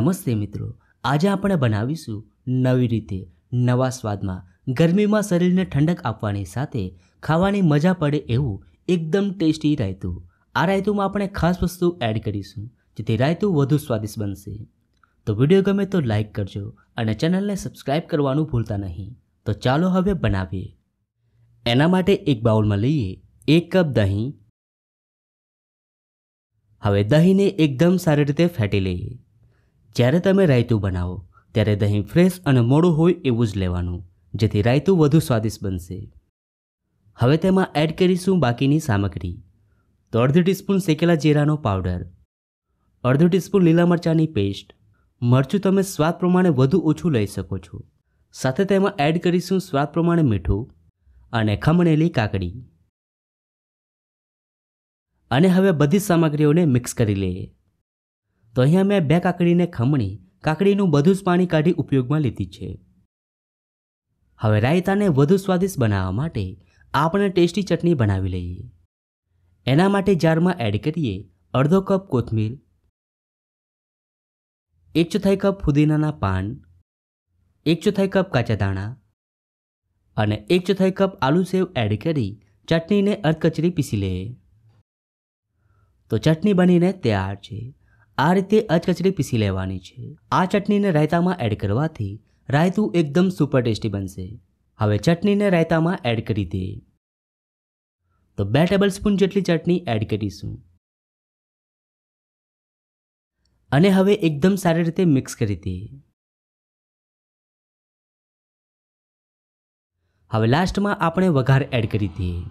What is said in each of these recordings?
નમસ્તે મિત્રો, આજે આપણે બનાવીશું નવી રીતે નવા સ્વાદમાં ગરમીમાં શરીરને ઠંડક આપવાની સાથે ખાવાની મજા પડે એવું એકદમ ટેસ્ટી રાયતું। આ રાયતુંમાં આપણે ખાસ વસ્તુ એડ કરીશું જેથી રાયતું વધુ સ્વાદિષ્ટ બનશે। તો વિડીયો ગમે તો લાઈક કરજો અને ચેનલને સબસ્ક્રાઇબ કરવાનું ભૂલતા નહીં। તો ચાલો હવે બનાવીએ। એના માટે એક બાઉલમાં લઈએ 1 કપ દહીં। હવે દહીંને એકદમ સારી રીતે ફેટી લઈએ। જ્યારે તમે રાયતું બનાવો ત્યારે દહીં ફ્રેશ અને મોડું હોય એવું જ લેવાનું જેથી રાયતું વધુ સ્વાદિષ્ટ બનશે। હવે તેમાં એડ કરીશું બાકીની સામગ્રી। તો અડધી ટીસ્પૂન શેકેલા જીરાનો પાવડર, અડધો ટીસ્પૂન લીલા મરચાંની પેસ્ટ, મરચું તમે સ્વાદ પ્રમાણે વધુ ઓછું લઈ શકો છો। સાથે તેમાં એડ કરીશું સ્વાદ પ્રમાણે મીઠું અને ખમણેલી કાકડી। અને હવે બધી સામગ્રીઓને મિક્સ કરી લઈએ। તો અહીંયા મેં 2 કાકડીને ખમણી કાકડીનું બધું જ પાણી કાઢી ઉપયોગમાં લીધી છે। હવે રાયતાને વધુ સ્વાદિષ્ટ બનાવવા માટે આપણે ટેસ્ટી ચટણી બનાવી લઈએ। એના માટે જારમાં એડ કરીએ અડધો કપ કોથમીર, 1/4 કપ ફુદીનાના પાન, 1/4 કપ કાચા દાણા અને 1/4 કપ આલુ સેવ એડ કરી ચટણીને અધકચરી પીસી લઈએ। તો ચટણી બનીને તૈયાર છે। આ રીતે અધકચરી પીસી લેવાની છે। આ ચટણીને રાયતામાં એડ કરવાથી રાયતું એકદમ સુપર ટેસ્ટી બનશે। હવે ચટણીને રાયતામાં એડ કરી દઈએ। તો 2 ટેબલસ્પૂન જેટલી ચટણી એડ કરીશું અને હવે એકદમ સારી રીતે મિક્સ કરી દઈએ। હવે લાસ્ટમાં આપણે વઘાર એડ કરી દઈએ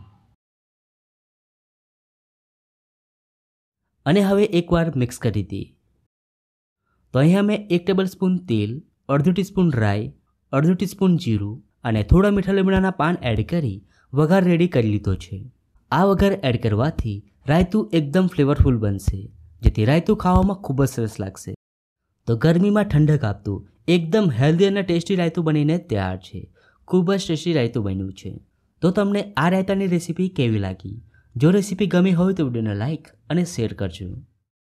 અને હવે એકવાર મિક્સ કરી દઈએ। તો અહીંયા મેં 1 ટેબલસ્પૂન તેલ, અડધો ટીસ્પૂન રાઈ, અડધો ટીસ્પૂન જીરું અને થોડા મીઠા લીમડાના પાન એડ કરી વઘાર રેડી કરી લીધો છે। આ વઘાર એડ કરવાથી રાયતું એકદમ ફ્લેવરફુલ બનશે જેથી રાયતું ખાવામાં ખૂબ જ સરસ લાગશે। તો ગરમીમાં ઠંડક આપતું એકદમ હેલ્ધી અને ટેસ્ટી રાયતું બનીને તૈયાર છે। ખૂબ જ ટેસ્ટી રાયતું બન્યું છે। તો તમને આ રાયતાની રેસીપી કેવી લાગી? જો રેસીપી ગમી હોય તો વિડીયોને લાઈક અને શેર કરજો।